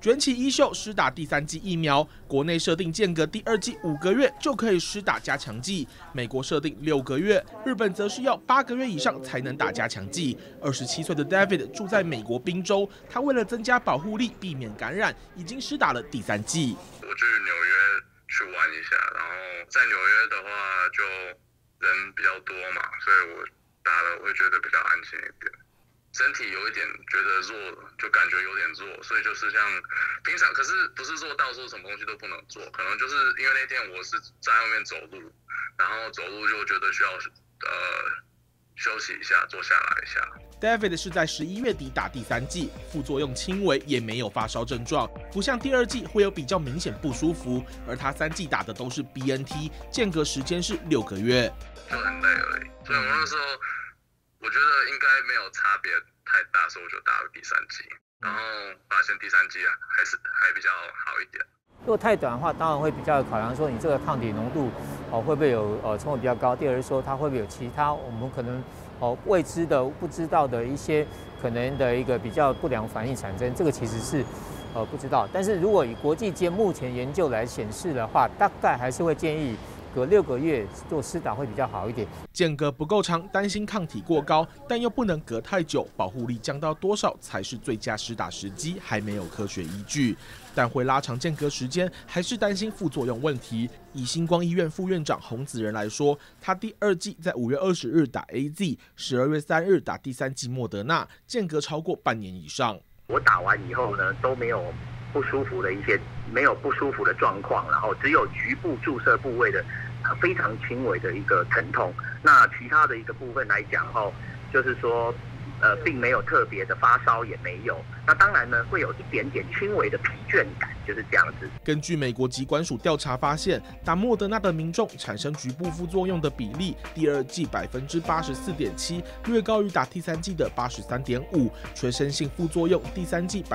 卷起衣袖施打第3剂疫苗，国内设定间隔第2剂5个月就可以施打加强剂，美国设定6个月，日本则是要8个月以上才能打加强剂。27岁的 David 住在美国宾州，他为了增加保护力，避免感染，已经施打了第3剂。 我去纽约去玩一下，然后在纽约的话就人比较多嘛，所以我打了会觉得比较安心一点。身体有一点觉得弱，就感觉有点弱，所以就是像平常，可是不是说到时候什么东西都不能做，可能就是因为那天我是在外面走路，然后走路就觉得需要休息一下，坐下来一下。 David 是在11月底打第3剂，副作用轻微，也没有发烧症状，不像第2剂会有比较明显不舒服。而他3剂打的都是 BNT， 间隔时间是6个月， 就很累而已。所以我那时候我觉得应该没有差别太大，所以我就打了第3剂，然后发现第3剂还比较好一点。 如果太短的话，当然会比较考量说你这个抗体浓度会不会有成本比较高。第二是说它会不会有其他我们可能未知的、不知道的一些可能的一个比较不良反应产生，这个其实是不知道。但是如果以国际间目前研究来显示的话，大概还是会建议隔6个月做施打会比较好一点。 间隔不够长，担心抗体过高，但又不能隔太久，保护力降到多少才是最佳施打时机，还没有科学依据。但会拉长间隔时间，还是担心副作用问题。以星光医院副院长洪子仁来说，他第2剂在5月20日打 AZ，12月3日打第3剂莫德纳，间隔超过半年以上。 我打完以后呢，都没有不舒服的没有不舒服的状况，然后只有局部注射部位的非常轻微的一个疼痛。那其他的一个部分来讲就是说并没有特别的发烧，也没有。那当然呢，会有一点点轻微的疲倦感，就是这样子。 根据美国疾管署调查发现，打莫德纳的民众产生局部副作用的比例，第2剂84.7%，略高于打第3剂的83.5%，全身性副作用第3剂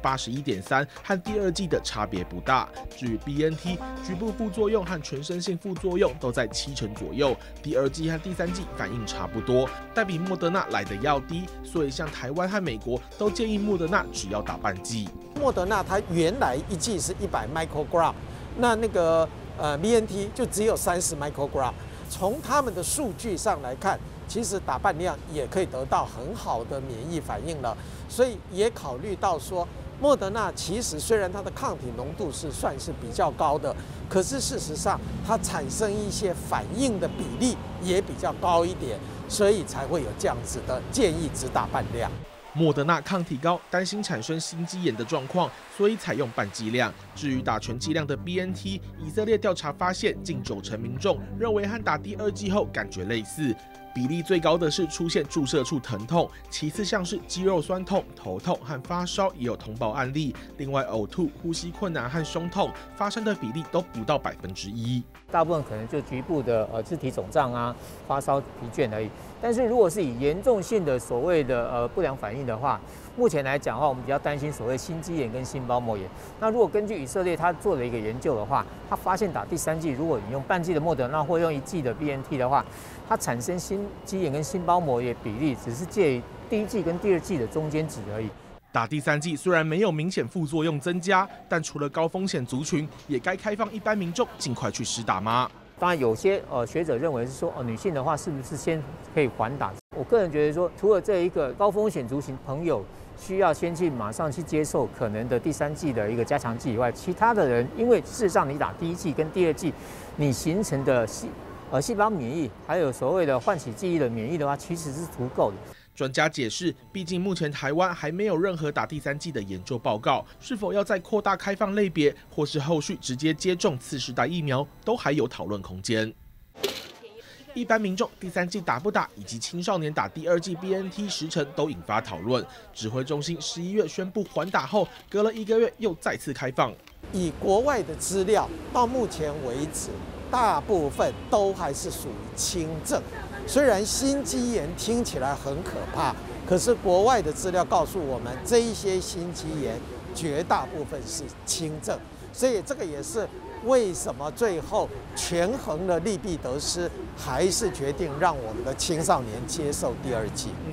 81.3%，和第2剂的差别不大。至于 BNT， 局部副作用和全身性副作用都在70%左右，第2剂和第3剂反应差不多，但比莫德纳来的要低，所以像台湾和美国都建议莫德纳只要打半剂。 莫德纳它原来1剂是100 microgram， 那个BNT 就只有30 microgram。从他们的数据上来看，其实打半量也可以得到很好的免疫反应了。所以也考虑到说，莫德纳其实虽然它的抗体浓度算是比较高的，可是事实上它产生一些反应的比例也比较高一点，所以才会有这样子的建议只打半量。 莫德纳抗体高，担心产生心肌炎的状况，所以采用半剂量。至于打全剂量的 BNT， 以色列调查发现，近90%民众认为和打第2剂后感觉类似。比例最高的是出现注射处疼痛，其次像是肌肉酸痛、头痛和发烧也有同报案例。另外呕吐、呼吸困难和胸痛发生的比例都不到1%。 大部分可能就局部的肢体肿胀啊、发烧、疲倦而已。但是如果是以严重性的所谓的不良反应的话，目前来讲的话，我们比较担心所谓心肌炎跟心包膜炎。那如果根据以色列他做了一个研究的话，他发现打第3剂，如果你用半剂的莫德纳或用1剂的 BNT 的话，它产生心肌炎跟心包膜炎比例只是介于第1剂跟第2剂的中间值而已。 打第3剂虽然没有明显副作用增加，但除了高风险族群，也该开放一般民众尽快去施打吗？ 当然，有些学者认为是说，女性的话是不是先可以缓打？我个人觉得说，除了这一个高风险族群朋友需要先马上去接受可能的第3剂的一个加强剂以外，其他的人，因为事实上你打第1剂跟第2剂，你形成的细胞免疫，还有所谓的唤起记忆的免疫的话，其实是足够的。 专家解释，毕竟目前台湾还没有任何打第3剂的研究报告，是否要再扩大开放类别，或是后续直接接种次世代疫苗，都还有讨论空间。一般民众第3剂打不打，以及青少年打第2剂 BNT 时程都引发讨论。指挥中心11月宣布缓打后，隔了1个月又再次开放。 以国外的资料到目前为止，大部分都还是属于轻症。虽然心肌炎听起来很可怕，可是国外的资料告诉我们，这一些心肌炎绝大部分是轻症，所以这个也是为什么最后权衡了利弊得失，还是决定让我们的青少年接受第2剂。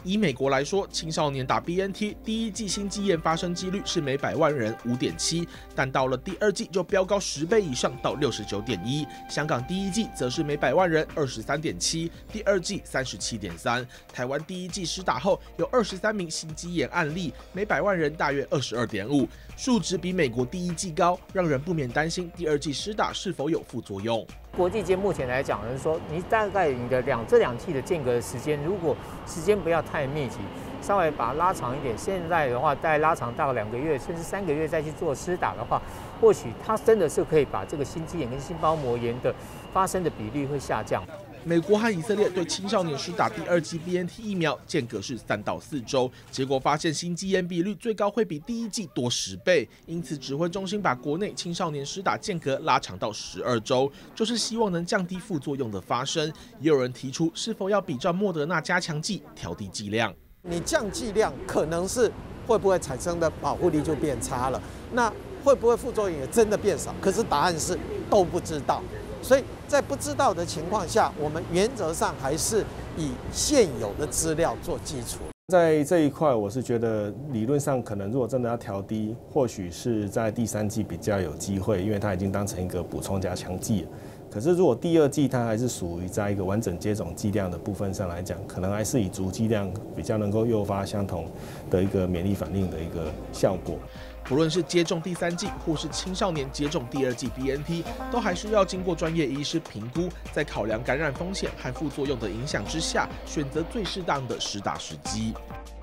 以美国来说，青少年打 BNT 第一剂心肌炎发生几率是每100万人5.7，但到了第2剂就飙高10倍以上到69.1。香港第一剂则是每100万人23.7，第2剂37.3。台湾第一剂施打后有23名心肌炎案例，每100万人大约22.5，数值比美国第一剂高，让人不免担心第2剂施打是否有副作用。 国际间目前来讲是说，你大概你的这两剂的间隔的时间，如果时间不要太密集，稍微把它拉长一点。现在的话，大概拉长到2个月甚至3个月再去做施打的话，或许它真的是可以把这个心肌炎跟心包膜炎的发生的比例会下降。 美国和以色列对青少年施打第2剂 BNT 疫苗间隔是3到4周，结果发现心肌炎比率最高会比第1剂多10倍，因此指挥中心把国内青少年施打间隔拉长到12周，就是希望能降低副作用的发生。也有人提出，是否要比照莫德纳加强剂调低剂量？ 你降剂量可能是会不会产生的保护力就变差了？那会不会副作用也真的变少？可是答案是都不知道。所以在不知道的情况下，我们原则上还是以现有的资料做基础。 在这一块，我是觉得理论上可能如果真的要调低，或许是在第3剂比较有机会，因为它已经当成一个补充加强剂了。可是如果第2剂它还是属于在一个完整接种剂量的部分上来讲，可能还是以足剂量比较能够诱发相同的一个免疫反应的一个效果。 不论是接种第3剂，或是青少年接种第2剂 BNT， 都还需要经过专业医师评估，在考量感染风险和副作用的影响之下，选择最适当的施打时机。